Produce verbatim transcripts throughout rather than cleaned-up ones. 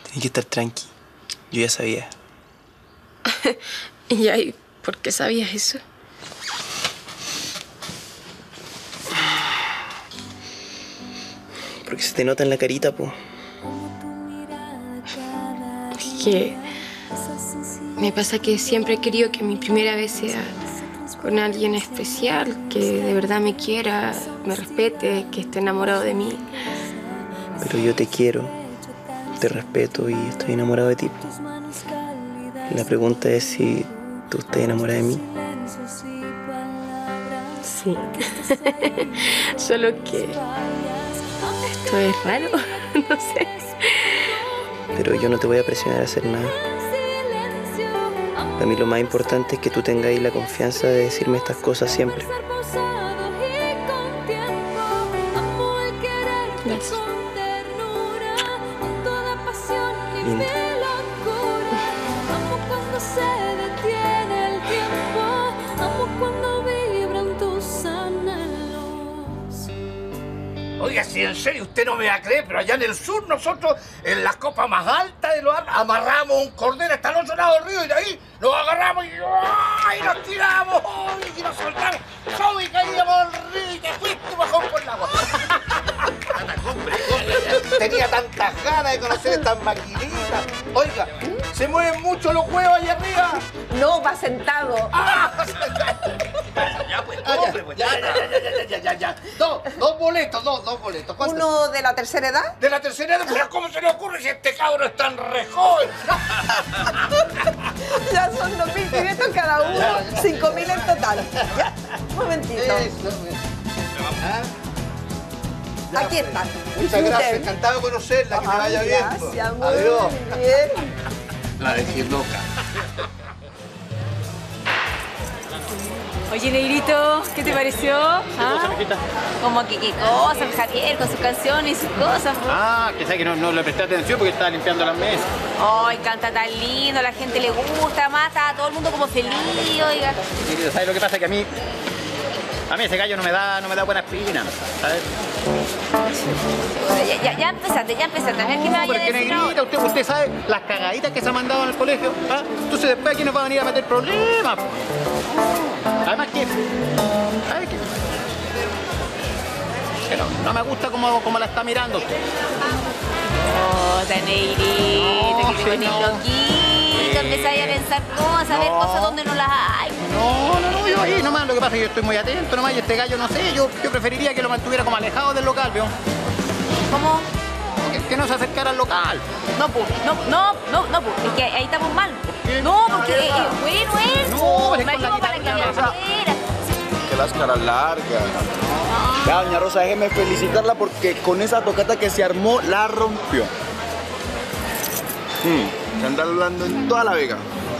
Tienes que estar tranqui. Yo ya sabía. ¿Y ahí por qué sabías eso? Porque se te nota en la carita, po. Es que me pasa que siempre he querido que mi primera vez sea con alguien especial, que de verdad me quiera, me respete, que esté enamorado de mí. Pero yo te quiero, te respeto y estoy enamorado de ti. La pregunta es si tú estás enamorada de mí. Sí. Solo que esto es raro, no sé. Pero yo no te voy a presionar a hacer nada. Para mí lo más importante es que tú tengas la confianza de decirme estas cosas siempre. Gracias. Linda. Oiga, si en serio usted no me va a creer, pero allá en el sur nosotros, en la copa más alta de los Alpes, amarramos un cordero hasta el otro lado del río y de ahí nos agarramos y, ¡ay! Nos tiramos ¡ay! Y nos soltamos. ¡Soy! Y caíamos al río y te fuiste bajón por el agua. Tenía tantas ganas de conocer estas maquinitas. Oiga, ¿se mueven mucho los huevos allá arriba? No, va sentado. ¡Ah! Ya, pues, hombre, pues, ya, ya, ya, ya, ya, ya. Dos, dos boletos, dos, dos boletos. ¿Cuántos? ¿Uno de la tercera edad? ¿De la tercera edad? ¿Pero cómo se le ocurre si este cabro es tan re joven? Ya son dos mil quinientos cada uno, cinco mil en total. Ya, un momentito. Eso, ¿Ah? Aquí están. Muchas gracias, encantado de conocerla, que me vaya bien. Gracias, muy Adiós. bien. La dejé loca. Oye, Negrito, ¿qué te pareció? ¿Ah? Como que qué cosa, Javier, con sus canciones y sus cosas. ¿No? Ah, que sabes que no, no le presté atención porque estaba limpiando las mesas. Ay, canta tan lindo, la gente le gusta, mata a todo el mundo como feliz, oiga. Querido, ¿sabes lo que pasa? Que a mí, a mí ese gallo no me da, no me da buena espina, ¿sabes? Ya, ya, ya empezaste, ya empezaste. A ver qué me vaya a decir. Negrita, usted, usted sabe las cagaditas que se ha mandado en el colegio, ¿ah? Entonces después aquí nos va a venir a meter problemas. Además que, ¿sabes qué? Que no, no me gusta cómo, cómo la está mirando usted. Oh, tan Negrito, No, que te sí, pones no. loquito, empezáis a pensar cosas, a ver No. cosas donde no las hay. No, no, no, yo ahí nomás, lo que pasa es que yo estoy muy atento nomás y este gallo, no sé, yo, yo preferiría que lo mantuviera como alejado del local, ¿veo? ¿Cómo? Que, que no se acercara al local. No, pues, no, no, no, no, pues, es que ahí estamos mal. qué? No, porque es bueno él. No, es me con la ayuda para que me guitarra. afuera. Que las caras largas. Ya, doña Rosa, déjeme felicitarla porque con esa tocata que se armó, la rompió. Hmm, se anda hablando en toda la Vega.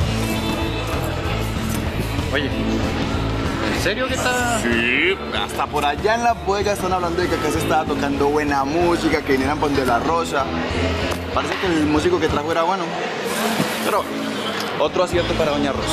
Oye, ¿en serio que está...? Sí, hasta por allá en la bodega están hablando de que acá se estaba tocando buena música, que vinieran por de la Rosa. Parece que el músico que trajo era bueno. Pero otro acierto para doña Rosa.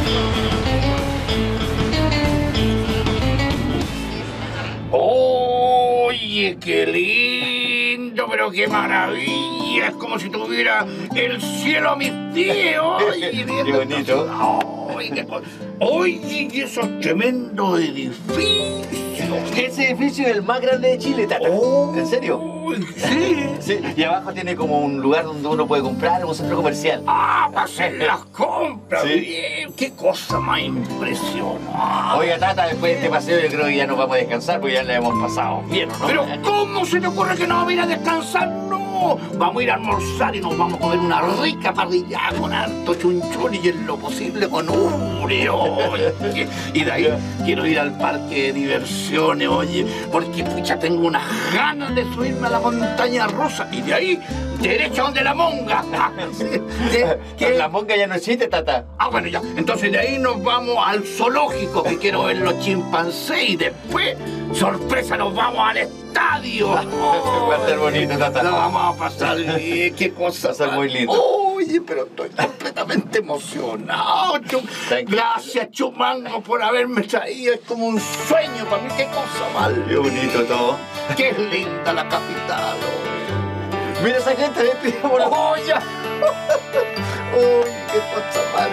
Oye, qué lindo, pero qué maravilla. Es como si tuviera el cielo a mis pies. Oye, Qué bonito. Oye, qué co- Oye, y esos tremendos edificios. Ese edificio es el más grande de Chile, Tata. Oh, ¿En serio? Sí. Sí. Y abajo tiene como un lugar donde uno puede comprar, un centro comercial. Ah, para hacer las compras. Sí. Bien, qué cosa más impresionante. Oiga, Tata, después de este paseo yo creo que ya nos vamos a descansar porque ya le hemos pasado bien, ¿no? Pero ¿cómo se te ocurre que no vamos a ir a descansar? No, vamos a ir a almorzar y nos vamos a comer una rica parrillada con harto chunchón y en lo posible con urea, oye. Y de ahí quiero ir al parque de diversiones, oye, porque pucha tengo unas ganas de subirme a la montaña rusa y de ahí derecho donde la monga. ¿Qué? Que la monga ya no existe, Tata. Ah, bueno, ya. Entonces de ahí nos vamos al zoológico, que quiero ver los chimpancés, y después, sorpresa, nos vamos al estadio. Va a estar bonito, Tata. Lo vamos a pasar bien, qué cosa. Va a ser más- muy lindo. Oye, pero estoy completamente emocionado. Chum- Thank you. Gracias, Chumango, por haberme traído. Es como un sueño para mí. Qué cosa más Qué bonito todo. Qué linda la capital. Mira esa gente vestida por la olla. ¡Uy, qué cosa más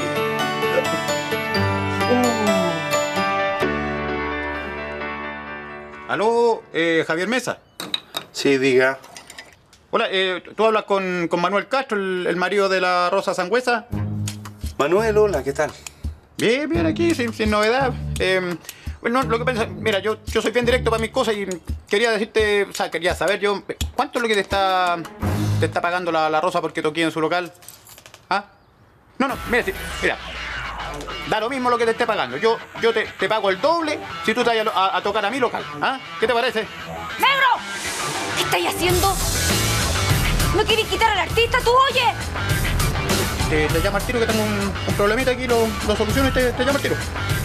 linda! Aló, eh, Javier Mesa. Sí, diga. Hola, eh, ¿tú hablas con, con Manuel Castro, el, el marido de la Rosa Sangüesa? Manuel, hola, ¿qué tal? Bien, bien, aquí, sin, sin novedad. Eh, bueno, lo que pasa, mira, yo, yo soy bien directo para mis cosas y quería decirte, o sea, quería saber yo, ¿cuánto es lo que te está, te está pagando la, la Rosa porque toqué en su local? ¿Ah? No, no, mira, si- mira, da lo mismo lo que te esté pagando. Yo, yo te, te pago el doble si tú te vayas a, a tocar a mi local. ¿Ah? ¿Qué te parece? ¡Negro! ¿Qué estáis haciendo? ¿No queréis quitar al artista, tú, oye? Te, te llamo al tiro que tengo un, un problemita aquí, lo, lo soluciono y te, te llamo al tiro.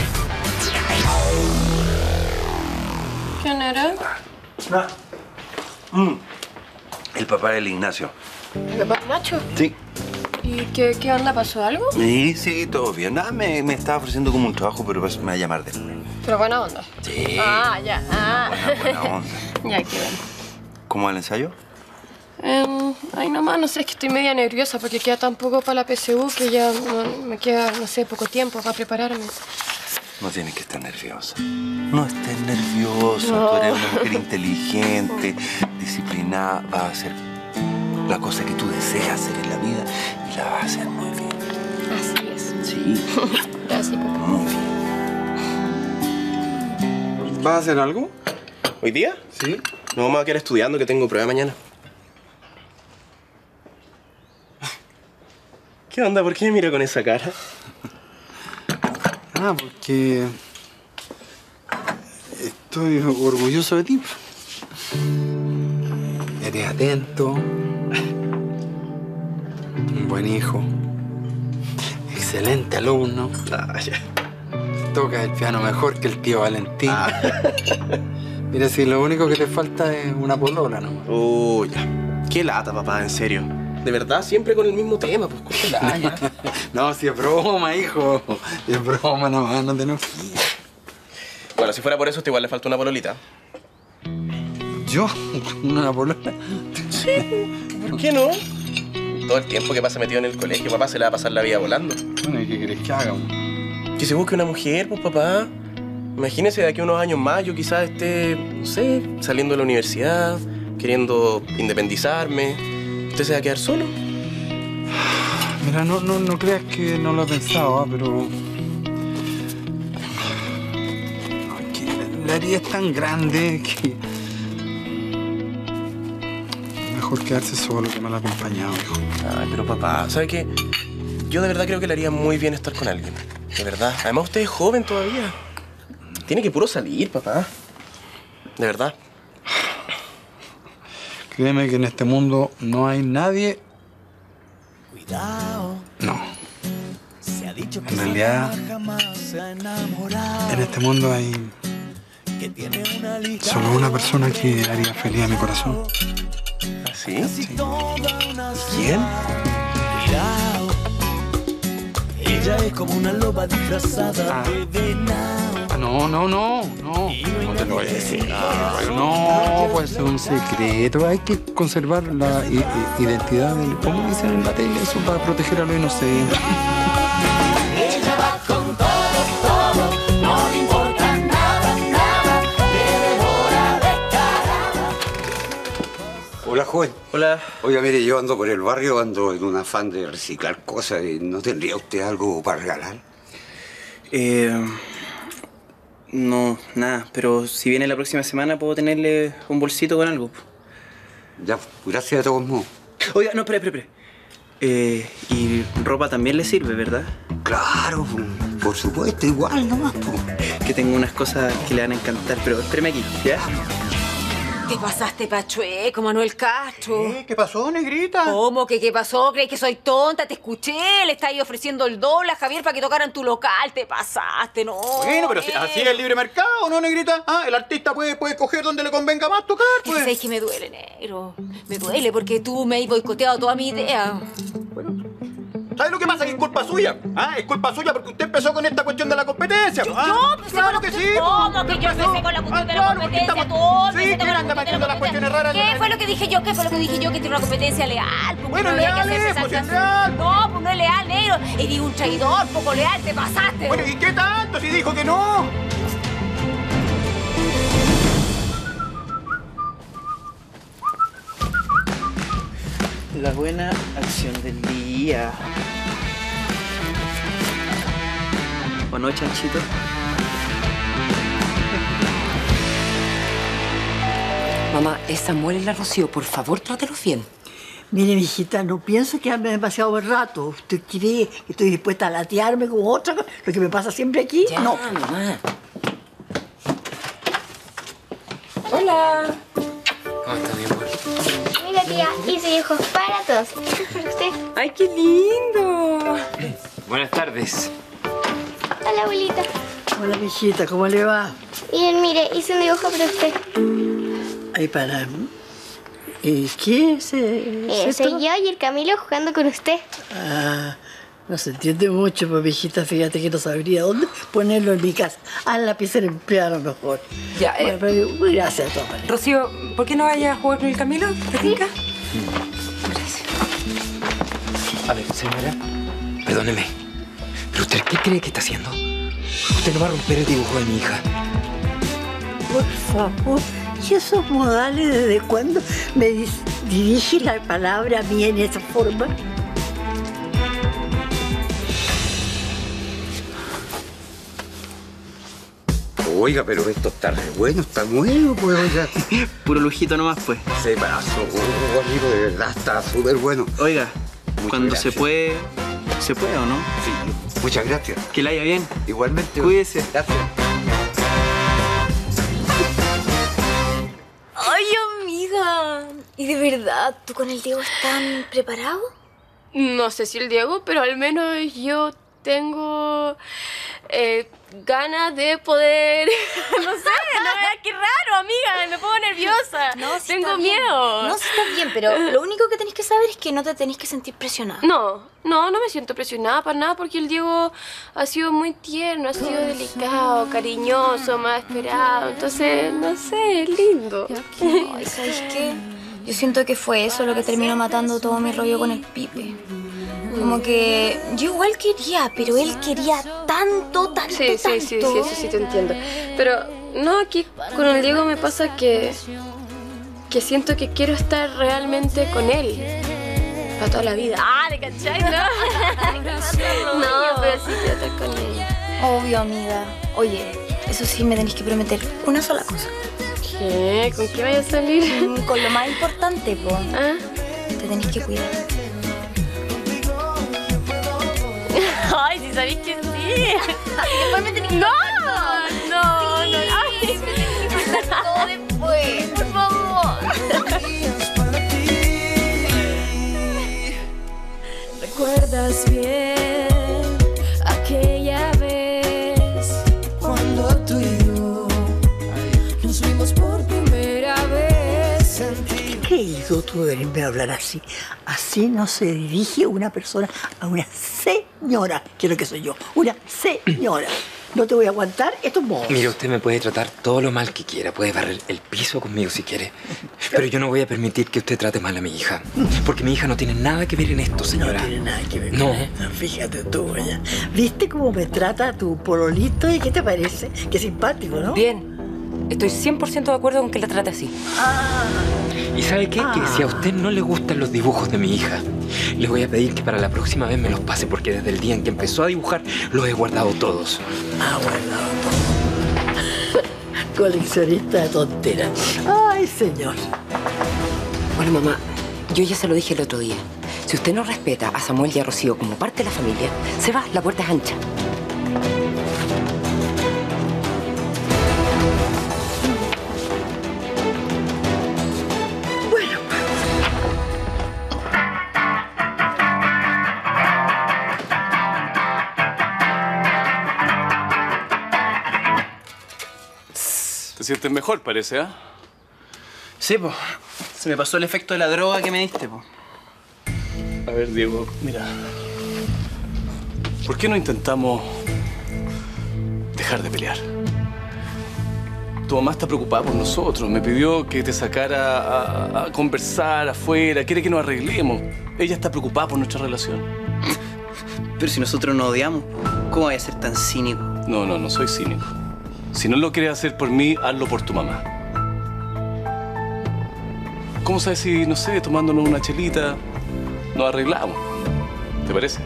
¿Quién era? Ah. Mm. El papá del Ignacio. ¿El papá de Nacho? Sí. ¿Y qué, qué onda? ¿Pasó algo? Sí, sí, todo bien. Nada, me, me estaba ofreciendo como un trabajo, pero pues me va a llamar después. Pero buena onda. Sí. Ah, ya. Ah. Buena, buena onda. Ya, qué bueno. ¿Cómo va el ensayo? Em, ay, nomás, no sé, es que estoy media nerviosa porque queda tan poco para la P S U que ya no- me queda, no sé, poco tiempo para prepararme. No tienes que estar nerviosa. No estés nerviosa. No. Tú eres una mujer inteligente, disciplinada. Vas a hacer la cosa que tú deseas hacer en la vida y la vas a hacer muy bien. Así es. Sí. Gracias, papá. Muy bien. ¿Vas a hacer algo? ¿Hoy día? Sí. No vamos a quedar estudiando, que tengo prueba mañana. ¿Qué onda? ¿Por qué me mira con esa cara? Ah, porque estoy orgulloso de ti. Eres atento, un buen hijo, excelente alumno. Ah, ya. Toca el piano mejor que el tío Valentín. Mira, si lo único que te falta es una polola nomás. Oh, ya. Qué lata, papá, en serio. De verdad, siempre con el mismo tema, pues córtela ya. No, si es broma, hijo. Si es broma nomás, no te enojes. Bueno, si fuera por eso, a usted igual le falta una pololita. ¿Yo? ¿Una polola? Sí, ¿por qué no? Todo el tiempo que pasa metido en el colegio, papá, se le va a pasar la vida volando. Bueno, ¿y qué querés que haga? Que se busque una mujer, pues, papá. Imagínese de aquí a unos años más, yo quizás esté, no sé, saliendo de la universidad, queriendo independizarme. ¿Usted se va a quedar solo? Mira, no, no, no creas que no lo he pensado, ¿ah? Pero... Ay, que la- la herida es tan grande que... Mejor quedarse solo que mal acompañado, hijo. Ay, pero papá, ¿sabe qué? Yo de verdad creo que le haría muy bien estar con alguien. De verdad. Además, usted es joven todavía. Tiene que puro salir, papá. De verdad. Créeme que en este mundo no hay nadie... No. En realidad, en este mundo hay solo una persona que haría feliz a mi corazón. ¿Así? Sí. ¿Quién? Ella es como una loba disfrazada de venado. Ah, no, no, no, no. No te lo voy a decir. No, puede ser un secreto. Hay que conservar la i- i- identidad del... ¿Cómo dicen en la tele? Eso para proteger a los inocentes. Ella va con todo, todo, no le importa nada, nada, le devora descarada. Hola, joven. Hola. Oiga, mire, yo ando por el barrio, ando en un afán de reciclar cosas. y ¿No tendría usted algo para regalar? Eh, no, nada, pero si viene la próxima semana puedo tenerle un bolsito con algo. Ya, gracias de todos modos. Oiga, no, espere, espere, espere. Eh, y ropa también le sirve, ¿verdad? Claro, por supuesto, igual nomás. Que tengo unas cosas que le van a encantar, pero espéreme aquí, ¿ya? Te pasaste pachueco, Manuel Castro. ¿Qué? ¿Qué pasó, negrita? ¿Cómo? ¿Qué, qué pasó? ¿Crees que soy tonta? Te escuché. Le estáis ofreciendo el doble a Javier para que tocara en tu local. Te pasaste, ¿no? Bueno, pero si- así es el libre mercado, ¿no, negrita? Ah, el artista puede, puede coger donde le convenga más tocar, Es que pues. sabes que me duele, negro. Me duele porque tú me has boicoteado toda mi idea. ¿Sabe lo que pasa? Que es culpa suya. ¿Ah? Es culpa suya porque usted empezó con esta cuestión de la competencia. Yo, ¿Ah? yo empecé claro con que la sí. ¿Cómo que yo empecé con la cuestión de la competencia? Tú Sí, empezaste ¿quién con la anda cuestión de metiendo la las cuestiones raras? ¿Qué fue lo que dije yo? ¿Qué fue lo que dije yo? Que tiene una competencia leal. Pues, Bueno, no había que leal hacerse es, pues, esas- es leal. No, pues no es leal, negro. Eres un traidor, poco leal, te pasaste. Bueno, ¿y qué tanto si dijo que no? La buena acción del día. ¿O no, chanchito? Mamá, es Samuel y la Rocío. Por favor, trátelos bien. Mire, mijita, no pienso quedarme demasiado buen rato. ¿Usted cree que estoy dispuesta a latearme como otra? Lo que me pasa siempre aquí. Ya, no. mamá. Hola. ¿Cómo está, mi amor? Mira, tía, hice hijos para todos. Para usted. ¡Ay, qué lindo! Buenas tardes. Hola, abuelita. Hola, mijita, ¿cómo le va? Bien, mire, hice un dibujo para usted. Ay, para mí. ¿Y qué es, eh, Eh, es soy esto? yo y el Camilo jugando con usted. Ah, no se entiende mucho, pues, mijita, fíjate que no sabría dónde ponerlo en mi casa. Ah, en la pieza del empleado, a lo mejor. Ya, eh, Bueno, pero gracias, de todas maneras. Rocío, ¿por qué no vayas a jugar con el Camilo? ¿Te tinca? A ver, señora, perdóneme. ¿Pero usted qué cree que está haciendo? Usted no va a romper el dibujo de mi hija. Por favor, ¿y esos modales desde cuándo me dis- dirige la palabra a mí en esa forma? Oiga, pero esto está re bueno, está bueno, pues, oiga. Puro lujito nomás, pues. Se pasó, oh, amigo, de verdad, está súper bueno. Oiga, Muchas cuando gracias. se puede, se puede, ¿o no? Sí, muchas gracias. Que le haya bien. Igualmente. Cuídese. Gracias. Ay, amiga. ¿Y de verdad tú con el Diego están preparado? No sé si el Diego, pero al menos yo tengo eh, ganas de poder... no sé, no veas qué raro, amiga. Me pongo nerviosa. No, sí tengo está bien. miedo. No, sí está bien, pero lo único que tenés que saber es que no te tenés que sentir presionada. No, no, no me siento presionada para nada porque el Diego ha sido muy tierno, ha sido delicado, cariñoso, me ha esperado. Entonces, no sé, es lindo. Ay, ¿sabes qué? Yo siento que fue eso lo que terminó matando todo mi rollo con el Pipe. Como que yo igual quería, pero él quería tanto, tanto, Sí, sí, tanto. sí, sí, eso sí te entiendo. Pero no, aquí con el Diego me pasa que, que siento que quiero estar realmente con él. Para toda la vida. Ah, ¿le cachai? No, no, pero sí quiero estar con él. Obvio, amiga. Oye, eso sí me tenés que prometer una sola cosa. ¿Qué? ¿Con qué vaya a salir? Mm, Con lo más importante, po. ¿Ah? Te tenés que cuidar. Ay, si sabéis que sí. Después me tenés que No, contar todo. no, no. Sí, Ay, me tenés que contar todo después, por favor. ¿Recuerdas bien aquella vez cuando tú y yo nos vimos por primera vez? Sentí ¿Qué creído tú de venirme a hablar así? Así no se dirige una persona a una señora, que es lo que soy yo, una señora. No te voy a aguantar estos modos. Mire, usted me puede tratar todo lo mal que quiera, puede barrer el piso conmigo si quiere, pero yo no voy a permitir que usted trate mal a mi hija, porque mi hija no tiene nada que ver en esto, señora. No tiene nada que ver. No. No, fíjate tú, ya. ¿Viste cómo me trata tu pololito y qué te parece? Qué simpático, ¿no? Bien. Estoy cien por ciento de acuerdo con que la trate así. ¿Y sabe qué? Que si a usted no le gustan los dibujos de mi hija, le voy a pedir que para la próxima vez me los pase, porque desde el día en que empezó a dibujar los he guardado todos. Ah, guardado todo. Coleccionista de tonteras. Ay, señor. Bueno, mamá, yo ya se lo dije el otro día. Si usted no respeta a Samuel y a Rocío como parte de la familia, se va, la puerta es ancha. ¿Te sientes mejor, parece, ah? Sí, pues. Se me pasó el efecto de la droga que me diste, pues. A ver, Diego. Mira. ¿por qué no intentamos dejar de pelear? Tu mamá está preocupada por nosotros. Me pidió que te sacara a, a conversar afuera. Quiere que nos arreglemos. Ella está preocupada por nuestra relación. Pero si nosotros nos odiamos, ¿cómo vaya a ser tan cínico? No, no, no soy cínico. Si no lo quieres hacer por mí, hazlo por tu mamá. ¿Cómo sabes si, no sé, tomándonos una chelita, nos arreglamos? ¿Te parece?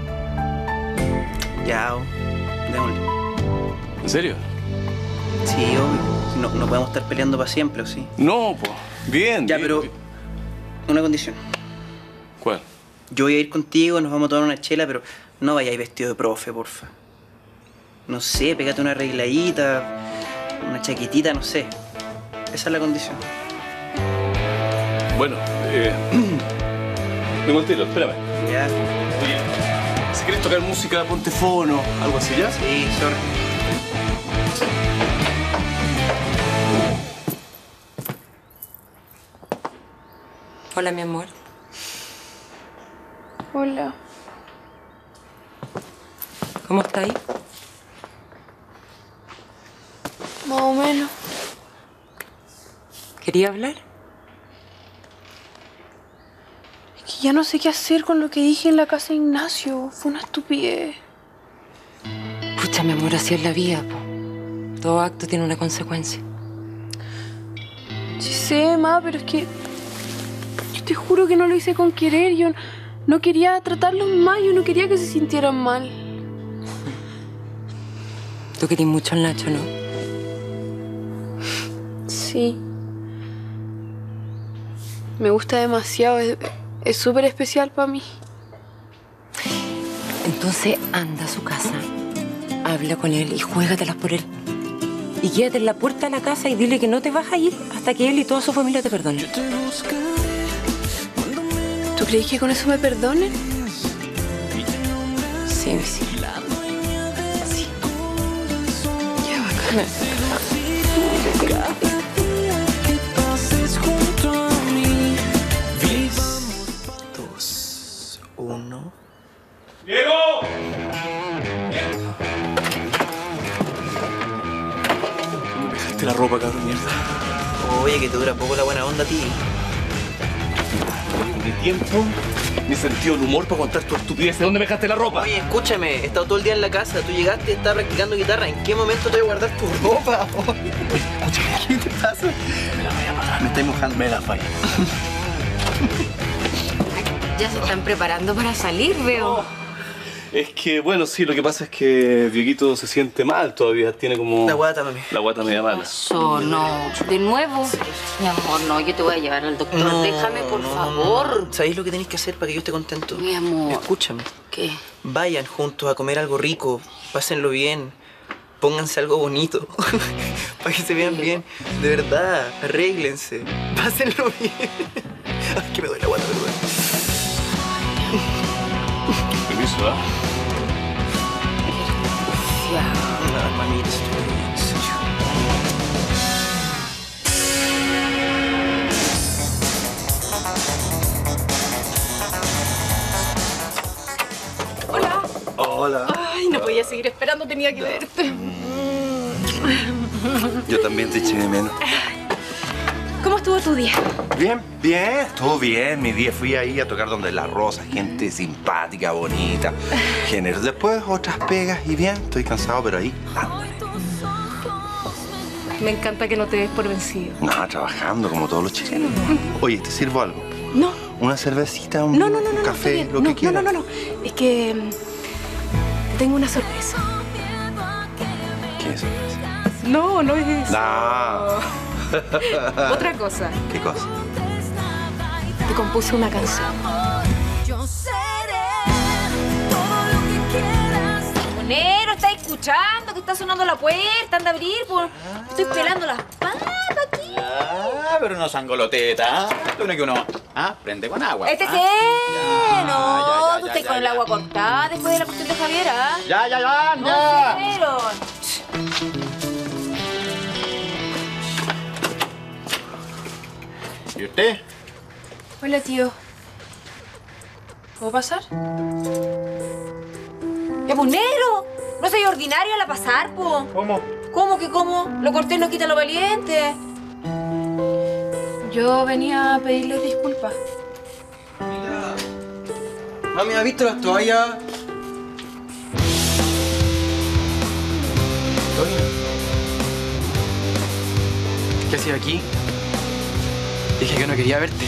Ya, démosle. ¿En serio? Sí, obvio. No, no podemos estar peleando para siempre, ¿o sí? No, pues, bien. Ya, bien, pero bien. una condición. ¿Cuál? Yo voy a ir contigo, nos vamos a tomar una chela, pero no vayáis vestido de profe, porfa. No sé, pégate una arregladita, una chaquetita, no sé. Esa es la condición. Bueno, eh... vengo al tiro, espérame. Ya. Oye, si quieres tocar música, ponte fono, algo así, ¿ya? Sí, sorry. Hola, mi amor. Hola. ¿Cómo estáis? Más o menos. ¿Quería hablar? Es que ya no sé qué hacer con lo que dije en la casa de Ignacio. Fue una estupidez. Pucha, mi amor, así es la vida, po. Todo acto tiene una consecuencia. Sí sé, ma, pero es que... Yo te juro que no lo hice con querer. Yo no quería tratarlos mal. Yo no quería que se sintieran mal. Tú querís mucho al Nacho, ¿no? Sí. Me gusta demasiado. Es, es súper especial para mí. Entonces anda a su casa, habla con él y juégatelas por él. Y quédate en la puerta de la casa y dile que no te vas a ir hasta que él y toda su familia te perdonen. ¿Tú crees que con eso me perdonen? Sí, sí. Sí. Ya, bacana. Dos, uno. ¡Diego! ¿Dónde dejaste la ropa, cabrón, mierda? Oye, que te dura poco la buena onda, tío. Ni tiempo, ni sentido del humor para contar tu estupidez. ¿De dónde me dejaste la ropa? Oye, escúchame, he estado todo el día en la casa. Tú llegaste y estabas practicando guitarra. ¿En qué momento te voy a guardar tu ropa? Oye, escúchame, ¿qué te pasa? Me la voy a pagar. Me estoy mojando. Me la falla. Ya se están preparando para salir, veo. Es que, bueno, sí, lo que pasa es que Dieguito se siente mal todavía. Tiene como... La guata, mami. La guata media mala. Eso, no. ¿De nuevo? Mi amor, no, yo te voy a llevar al doctor. No, Déjame, por no, favor. no. ¿Sabéis lo que tenéis que hacer para que yo esté contento? Mi amor. Escúchame. ¿Qué? Vayan juntos a comer algo rico. Pásenlo bien. Pónganse algo bonito. Para que se vean bien. De verdad, arréglense. Pásenlo bien. Ay, que me duele la guata, me duele. Permiso, ¿ah? Ya. No, mamita, estoy bien, en serio. Hola. Hola. Ay, no podía seguir esperando, tenía que verte. Yo también te eché de menos. ¿Cómo estuvo tu día? Bien, bien, estuvo bien. Mi día fui ahí a tocar donde La Rosa, gente simpática, bonita, género. Después otras pegas y bien, estoy cansado, pero ahí ando. Me encanta que no te des por vencido. No, trabajando como todos los chilenos. Oye, ¿te sirvo algo? No. ¿Una cervecita, un No, no, no, no, café, no, lo no, que quieras? No, no, no, no. Es que mm, tengo una sorpresa. ¿Qué es eso? No, no es eso. No. Otra cosa. ¿Qué cosa? Te compuse una canción. Yo seré todo lo que quieras. Monero, ¿estás escuchando que está sonando la puerta? Anda a abrir, por... Estoy pelando las papas aquí. Ah, pero no sangoloteta. Esto no es que uno... Ah, prende con agua. Este ah. qué, no, ya, ya, tú ya, estás ya, con el ya. agua cortada después de la cuestión de Javier, ¿ah? Ya, ya, ya, No ya. se vieron. ¿Y usted? Hola, tío. ¿Puedo pasar? Ya, pues, negro. No soy ordinario a la pasar, po. ¿Cómo? ¿Cómo que cómo? Lo cortés no quita lo valiente. Yo venía a pedirles disculpas. Mami, ¿has visto las toallas? ¿Qué hacía aquí? Dije que no quería verte.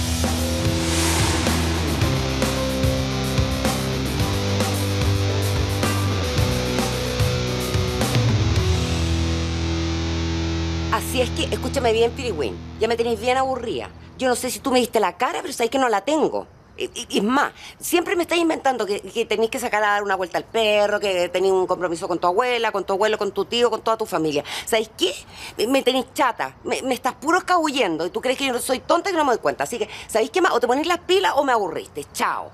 Así es que, escúchame bien, Pirigüín. Ya me tenéis bien aburrida. Yo no sé si tú me diste la cara, pero sabéis que no la tengo. Y, y- y es más, siempre me estáis inventando que, que tenéis que sacar a dar una vuelta al perro, que tenéis un compromiso con tu abuela, con tu abuelo, con tu tío, con toda tu familia. ¿Sabéis qué? Me, me tenéis chata. Me, me estás puro escabullendo y tú crees que yo no soy tonta y que no me doy cuenta. Así que, ¿sabéis qué más? O te ponéis las pilas o me aburriste. Chao.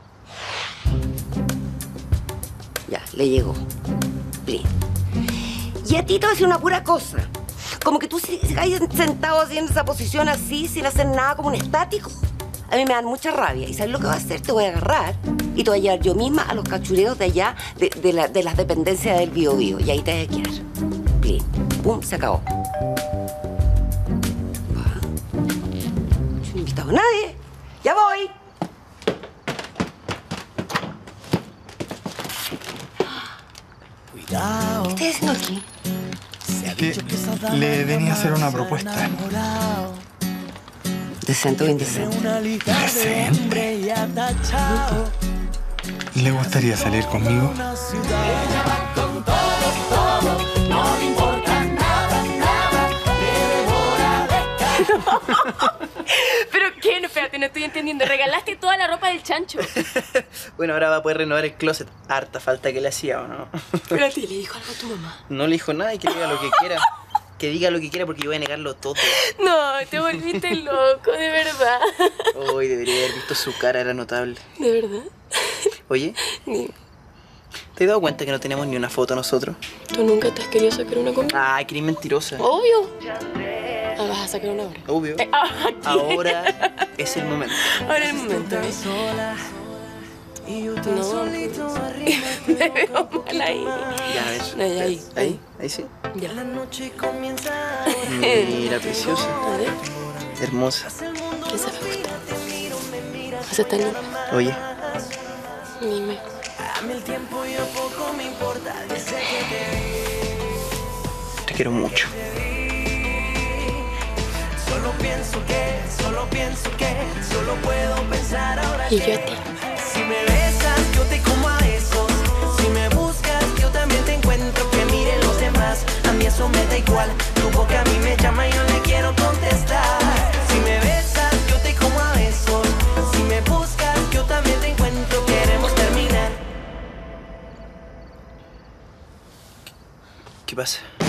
Ya, le llegó. Plin. Y a ti te voy a decir una pura cosa. Como que tú sigas sentado así en esa posición así, sin hacer nada, como un estático. A mí me dan mucha rabia. ¿Y sabes lo que voy a hacer? Te voy a agarrar y te voy a llevar yo misma a los cachureos de allá, de, de, la- de las dependencias del Bío Bío. Y ahí te vas a quedar. Plin. Pum, se acabó. Va. No he invitado a nadie. ¡Ya voy! ¿Qué estás haciendo aquí? Es que le venía a hacer una propuesta. ¿Decente o indecente? Decente. ¿Le gustaría salir conmigo? Con todo, todo, no le importa nada, nada, le devora de ¿Pero qué? No, espérate, no estoy entendiendo. Regalaste toda la ropa del chancho. Bueno, ahora va a poder renovar el closet. Harta falta que le hacía, ¿o no? Espérate, ¿le dijo algo a tu mamá? No le dijo nada y que diga lo que quiera. Que diga lo que quiera porque yo voy a negarlo todo. No, te volviste loco, de verdad. Hoy debería haber visto su cara, era notable. ¿De verdad? Oye, ¿te has dado cuenta que no tenemos ni una foto nosotros? ¿Tú nunca te has querido sacar una conmigo? Ay, que eres mentirosa. Obvio. Ah, vas a sacar una ahora. Obvio. Eh, ah, aquí. Ahora es el momento. Ahora es el momento, ¿eh? No, me veo mal ahí. Ya, a ver. No, ya, ahí. Ahí, ahí sí. Ya. Mira, preciosa. A ver. Hermosa. ¿Quién sabe gustar? Vas a estar limpia. Oye, Dime. te quiero mucho. Solo pienso que, solo pienso que, solo puedo pensar ahora. Y yo a ti. Si me besas, yo te como a besos. Si me buscas, yo también te encuentro. Que miren los demás, a mí eso me da igual. Tu boca a mí me llama y yo le quiero contestar. Si me besas, yo te como a besos. Si me buscas, yo también te encuentro. Queremos terminar. ¿Qué pasa?